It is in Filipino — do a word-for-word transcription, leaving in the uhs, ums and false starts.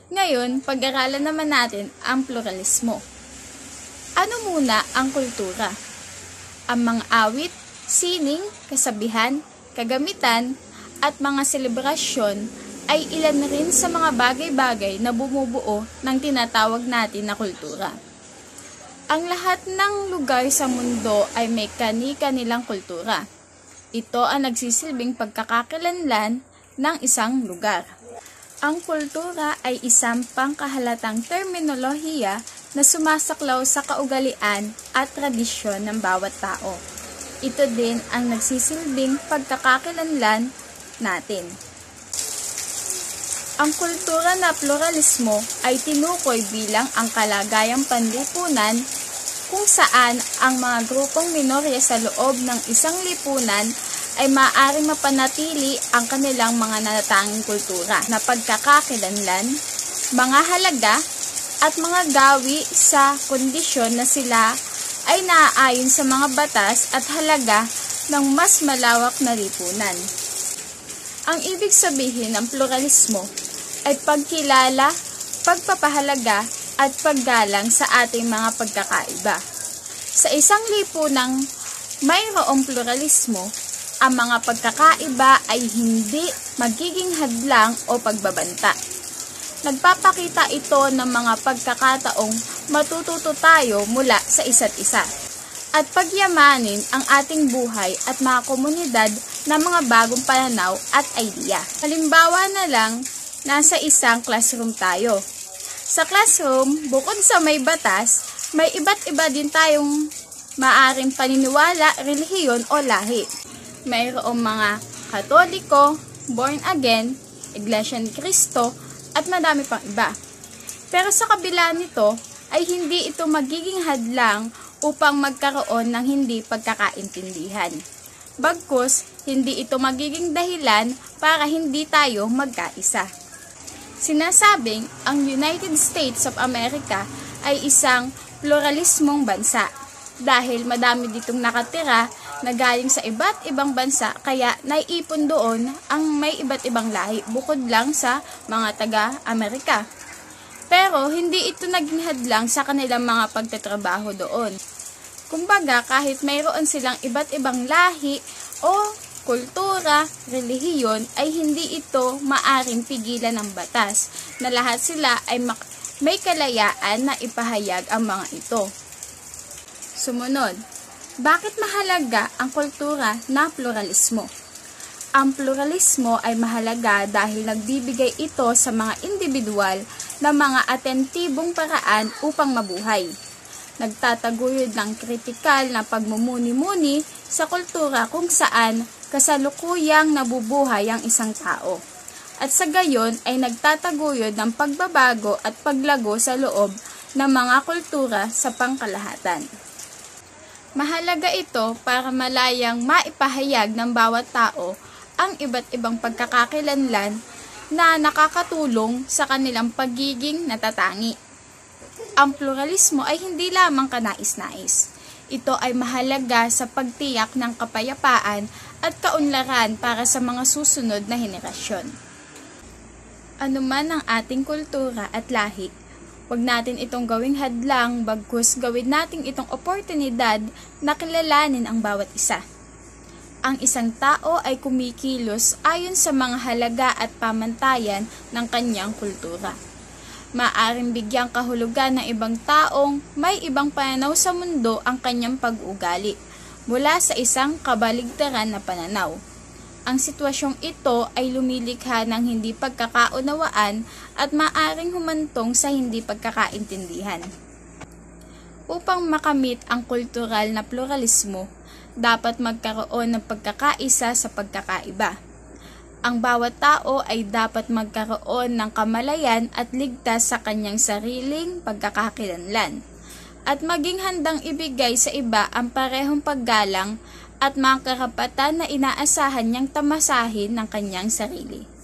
Ngayon, pag-aralan naman natin ang pluralismo. Ano muna ang kultura? Ang mga awit, sining, kasabihan, kagamitan, at mga selebrasyon ay ilan rin sa mga bagay-bagay na bumubuo ng tinatawag natin na kultura. Ang lahat ng lugar sa mundo ay may kani-kanilang kultura. Ito ang nagsisilbing pagkakakilanlan ng isang lugar. Ang kultura ay isang pangkahalatang terminolohiya na sumasaklaw sa kaugalian at tradisyon ng bawat tao. Ito din ang nagsisilbing pagkakakilanlan natin. Ang kultura na pluralismo ay tinukoy bilang ang kalagayang panlipunan kung saan ang mga grupong minorya sa loob ng isang lipunan ay maaaring mapanatili ang kanilang mga natatanging kultura na pagkakakilanlan, mga halaga, at mga gawi sa kondisyon na sila ay naaayon sa mga batas at halaga ng mas malawak na lipunan. Ang ibig sabihin ng pluralismo ay pagkilala, pagpapahalaga, at paggalang sa ating mga pagkakaiba. Sa isang lipunang mayroong pluralismo, ang mga pagkakaiba ay hindi magiging hadlang o pagbabanta. Nagpapakita ito ng mga pagkakataong matututo tayo mula sa isa't isa at pagyamanin ang ating buhay at mga komunidad ng mga bagong pananaw at idea. Halimbawa na lang, nasa isang classroom tayo. Sa classroom, bukod sa may batas, may iba't iba din tayong maaring paniniwala, relihiyon o lahi. Mayroong mga Katoliko, born again, Iglesia ni Cristo, at madami pang iba. Pero sa kabila nito, ay hindi ito magiging hadlang upang magkaroon ng hindi pagkakaintindihan. Bagkus, hindi ito magiging dahilan para hindi tayo magkaisa. Sinasabing ang United States of America ay isang pluralismong bansa dahil madami ditong nakatira na galing sa iba't ibang bansa kaya naiipon doon ang may iba't ibang lahi bukod lang sa mga taga-Amerika. Pero hindi ito naging hadlang sa kanilang mga pagtatrabaho doon. Kumbaga kahit mayroon silang iba't ibang lahi o kultura, relihiyon ay hindi ito maaring pigilan ng batas na lahat sila ay may kalayaan na ipahayag ang mga ito. Sumunod, bakit mahalaga ang kultura na pluralismo? Ang pluralismo ay mahalaga dahil nagbibigay ito sa mga individual ng mga atentibong paraan upang mabuhay. Nagtataguyod ng kritikal na pagmumuni-muni sa kultura kung saan kasalukuyang nabubuhay ang isang tao. At sa gayon ay nagtataguyod ng pagbabago at paglago sa loob ng mga kultura sa pangkalahatan. Mahalaga ito para malayang maipahayag ng bawat tao ang iba't ibang pagkakakilanlan na nakakatulong sa kanilang pagiging natatangi. Ang pluralismo ay hindi lamang kanais-nais. Ito ay mahalaga sa pagtiyak ng kapayapaan at kaunlaran para sa mga susunod na henerasyon. Ano man ang ating kultura at lahi, huwag natin itong gawing hadlang, bagkus gawin natin itong oportunidad na kilalanin ang bawat isa. Ang isang tao ay kumikilos ayon sa mga halaga at pamantayan ng kanyang kultura. Maaring bigyang kahulugan ng ibang taong may ibang pananaw sa mundo ang kanyang pag-uugali mula sa isang kabaligtaran na pananaw. Ang sitwasyong ito ay lumilikha ng hindi pagkakaunawaan at maaring humantong sa hindi pagkakaintindihan. Upang makamit ang kultural na pluralismo, dapat magkaroon ng pagkakaisa sa pagkakaiba. Ang bawat tao ay dapat magkaroon ng kamalayan at ligtas sa kanyang sariling pagkakakilanlan, at maging handang ibigay sa iba ang parehong paggalang at mga karapatan na inaasahan niyang tamasahin ng kanyang sarili.